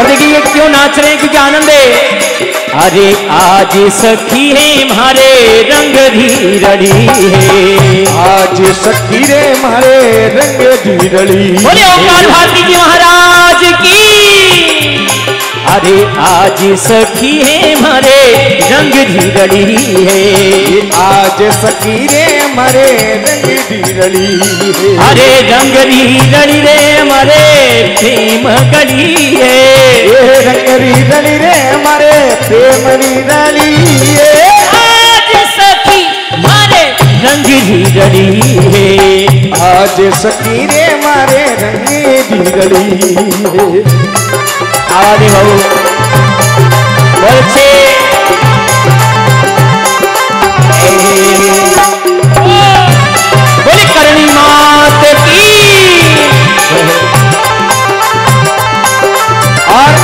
और देखिए क्यों नाच रहे हैं, क्योंकि आनंद है। अरे आज सखी है मारे रंग धीरड़ी है, आज सखी रे मारे रंग धीरड़ी। बोले ओंकार भारती जी महाराज की। अरे आज सखी है मारे रंग धीरड़ी है, आज सखी रे मारे रंग धीरड़ी है। अरे रंग धीरड़ी रे मारे प्रेम गली है, रंग धीरड़ी रे मारे प्रेम धीरड़ी है। आज सखी मारे रंग धीरड़ी है, आज सखी रे मारे रंग धीरड़ी है। आवाज बाबू बच्चे बोली करणी मात की। और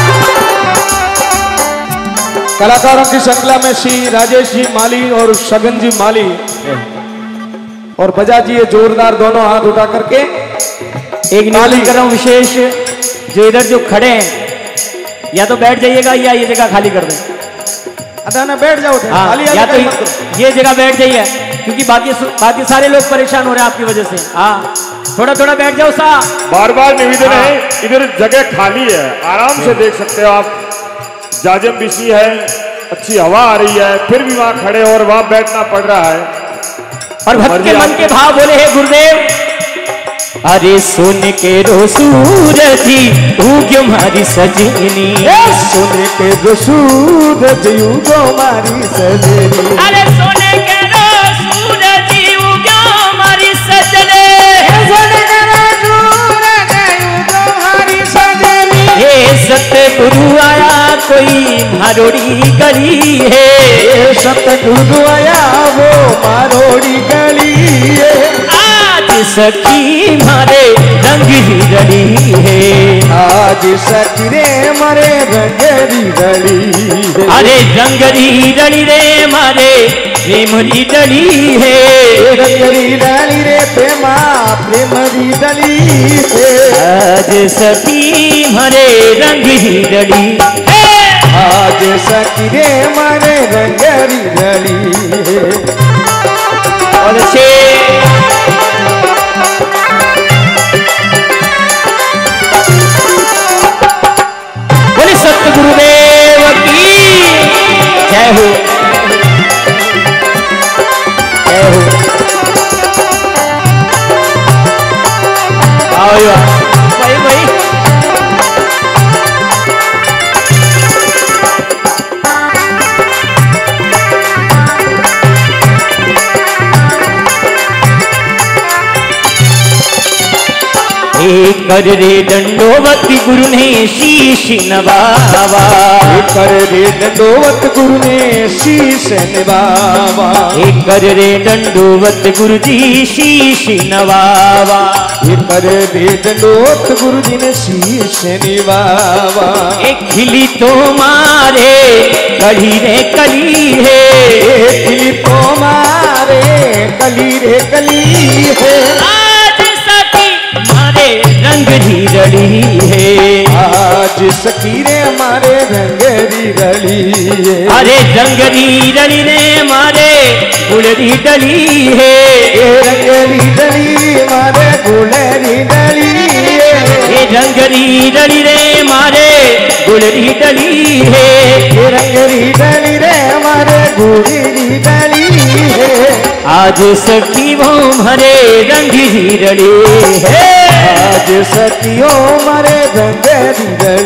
कलाकारों की श्रृंखला में श्री राजेश जी माली और शगन जी माली और बजा जी ये जोरदार दोनों हाथ उठा करके एक निवेदन कर रहा हूं विशेष, जो इधर जो खड़े हैं या तो बैठ जाइएगा या ये जगह खाली कर दें। अदा ना बैठ जाओ थे। हाँ, या तो ये जगह बैठ जाइए, क्योंकि बाकी सारे लोग परेशान हो रहे हैं आपकी वजह से। हाँ, थोड़ा थोड़ा बैठ जाओ सा। बार बार निवेदन है, इधर जगह खाली है, आराम से देख सकते हो आप। जाजम बिछी है, अच्छी हवा आ रही है, फिर भी वहां खड़े और वहां बैठना पड़ रहा है। और भक्त के मन के भाव बोले हे गुरुदेव। अरे सुन के रो सूरजी उग्यो मारी सजनी, सुन के रो सूरजी उग्यो मारी सजनी। अरे सुन के रो सूरजी उग्यो मारी सजनी, सुन के रो सूरजी उग्यो मारी सजनी। हे सतगुरु आया कोई मारोड़ी गली है, सतगुरु आया वो मारोड़ी गली है। आज सखी मारे रंग हिरड़ी है, आज सखी रे मारे रंग हिरड़ी है। अरे रंग हिरड़ी रे मारे प्रेम हिरड़ी है, रंग हिरड़ी रे प्रेमा प्रेम हिरड़ी है। आज सखी मारे रंग हिरड़ी है, आज सखी रे मारे रंग हिरड़ी है। और से बोले सतगुरुदेव की जय हो, जय हो। आओ भाई भाई कर रे दंडोवत गुरु ने शीश नवावा, कर रे दंडोवत गुरु ने शीश नवावा। कर रे दंडोवत गुरु जी शीश नवावा, कर रे दंडोवत गुरु जी ने शीश नवावा। एक खिली तो मारे कली रे कली है, खिली तो मारे कली रे कली है। रंग धीरड़ी है, आज सखी रे मारे रंग धीरड़ी है। अरे रंग धीरड़ी रे मारे गुलरी डली है, रंग धीरड़ी मारे गुलरी डली है। रंग धीरड़ी रे मारे गुलरी डली है, रंग धीरड़ी रे मारे गुलरी डली है। आज सखी वो हरे रंग धीरड़ी है, आज सखियों मारे रंग धीरड़ी